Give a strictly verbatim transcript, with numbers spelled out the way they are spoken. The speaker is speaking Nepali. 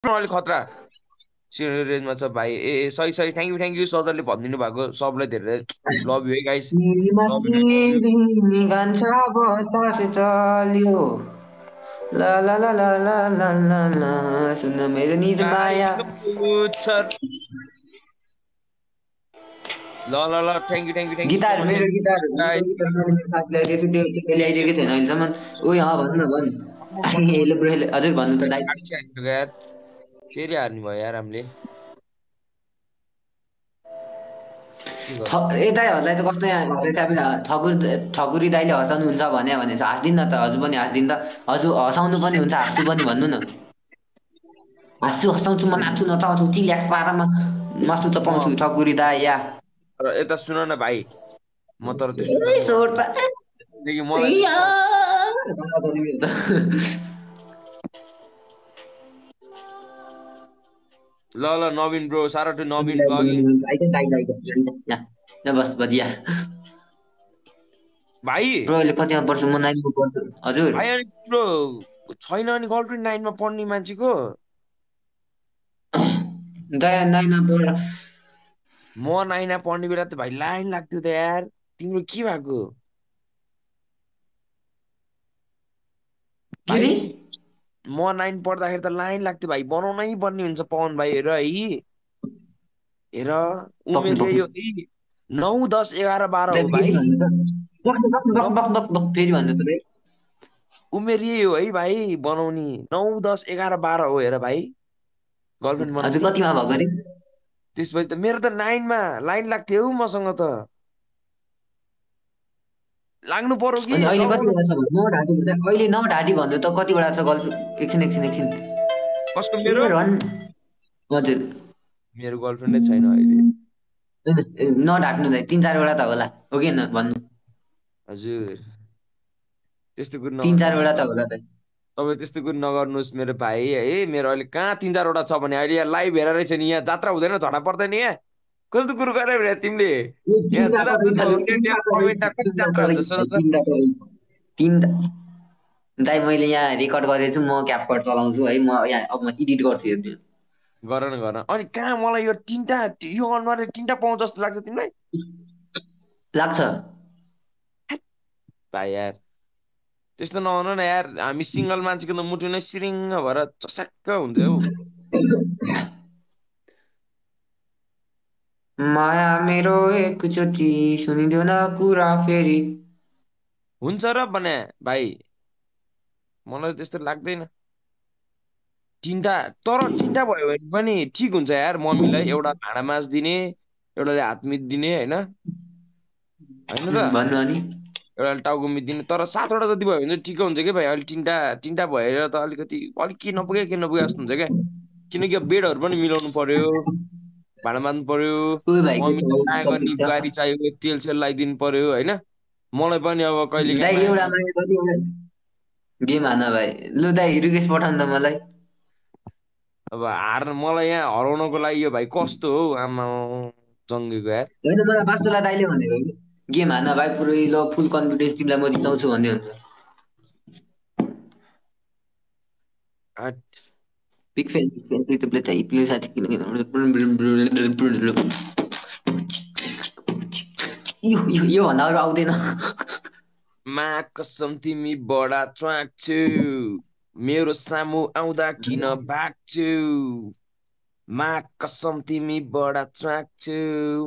अलि खतरा सिनियर रेन्जमा छ भाइ ए ए सही सही थ्याङ्क यू थ्याङ्क यू सदरले भनिदिनु भएको सबलाई धेरै लभ यु है गाइस लभ यु गान्छा बतासे चल्यो ला ला ला ला ला ला ला ला सुन मेरो निर्माया ल ल ल thank you thank you thank you so guitar much मेरो गिटार साथीलाई त्यो त्यो ल्याइदिएको थिएन अहिलेसम्म ओइ अँ भन्नु न भन्नु हेलो ब्रो हेलो हजुर भन्नु त दाइ यार फेरि हार्नु भयो यार हामीले ए दाइहरूलाई त कस्तो यहाँ ठकुर ठकुरी दाइले हँसाउनुहुन्छ भने भने हाँस्दिन न त हजुर पनि हाँस्दिन त हजुर हँसाउनु पनि हुन्छ हाँस्छु पनि भन्नु न हाँस्छु हँसाउँछु म नाच्छु नचाउँछु चिल्याक्स पारामा मासु चपाउँछु ठकुरी दाइ या यता सुन न भाइ म तर त्यस्तो मलाई ल ल नवीन ब्रो सारा टु नवीन बस बजिया भाइ ब्रोले कतिमा पर्छ म नाइनमा पढ्छु हजुर भाइ अनि ब्रो छैन अनि गर्लफ्रेन्ड नाइनमा पढ्ने मान्छेको दया नाइनमा पढ म नाइनमा पढ्ने बेला त भाइ लाइन लाग्थ्यो त यार तिम्रो के भएको भाइ म नाइन पढ्दाखेरि त लाइन लाग्थ्यो भाइ बनाउनै पर्ने हुन्छ पवन भाइ हेर है हेर उमेर यो है नौ दस एघार बाह्र हो भाइ उमेर यही हो है भाइ बनाउने नौ दस एघार बाह्र हो हेर भाइ गर्लफ्रेन्ड बनाउने कतिमा भएको अरे त्यसपछि त मेरो त नाइनमा लाइन लाग्थ्यो मसँग त लाग्नु पर्यो कि अहिले कतिवटा छ नौ ढाडी अहिले नौ ढाडी भन्नु त कतिवटा छ गर्लफ्रेन्ड एकछिन एकछिन एकछिन कसको मेरो हजुर मेरो गर्लफ्रेन्डै छैन अहिले नढाट्नु दाइ तिन चारवटा त होला हो कि न भन्नु हजुर त्यस्तो कुरो तिन चारवटा त होला त तपाईँ त्यस्तो कुरो नगर्नुहोस् मेरो भाइ है मेरो अहिले कहाँ तिन चारवटा छ भने अहिले यहाँ लाइभ हेरेर रहेछ नि यहाँ जात्रा हुँदैन झडा पर्दैन यहाँ कस्तो कुरो गरे भने तिमीले दाइ मैले यहाँ रेकर्ड गरेछु म क्यापकट चलाउँछु है म यहाँ अब म एडिट गर्छु यो गर न गर अनि कहाँ मलाई यो तिनटा यो अनुहारले तिनटा पाउँ जस्तो लाग्छ तिमीलाई लाग्छ भाइ यार त्यस्तो नहुनु न यार हामी सिंगल मान्छेको त मुटु नै सिरिङ्ग भएर चस्याक्क हुन्छ हौ माया मेरो एकचोटि सुनिदेऊ न कुरा फेरि हुन्छ र भने भाइ मलाई त्यस्तो लाग्दैन तिनटा तर तिनटा भयो भने पनि ठिक हुन्छ यार मम्मीलाई एउटा भाँडा मास दिने एउटाले हात मित दिने होइन होइन त भन्नु अनि एउटाले टाउको मित दिने तर सातवटा जति भयो भने चाहिँ ठिक हुन्छ कि भाइ अहिले तिनटा तिनटा भएर त अलिकति अलिक के नपुगे के नपुगे जस्तो हुन्छ क्या किनकि बेडहरू पनि मिलाउनु पर्यो भाँडा मान्नु पर्यो मम्मीलाई माया गर्ने गाडी चाहियो तेल सेल लगाइदिनु पर्यो होइन मलाई पनि अब कहिले गेम हान भाइ लु दाइ रिक्वेस्ट पठाउनु त मलाई अब हार्न मलाई यहाँ हराउनको लागि यो भाइ कस्तो हो आमा जङ्गेको यार होइन मलाई बाटोला दाइले भनेको गेम हान भाइ पुरै ल फुल कन्फिडेन्स तिमीलाई म जिताउँछु भन्दै हुन्छ Big fan, big fan, play play साथी यो यो यो भन्दा अरू आउँदैन मा कसम तिमी बडा ट्र्याक छु मेरो सामु आउँदा किन भाग्छु मा कसम तिमी बडा ट्र्याक छु